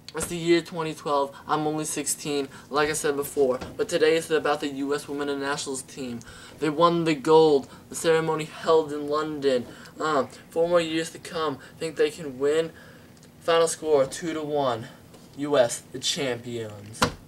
It's the year 2012. I'm only 16, like I said before. But today is about the U.S. Women's Nationals team. They won the gold. The ceremony held in London. 4 more years to come. Think they can win? Final score 2-1. U.S. the champions.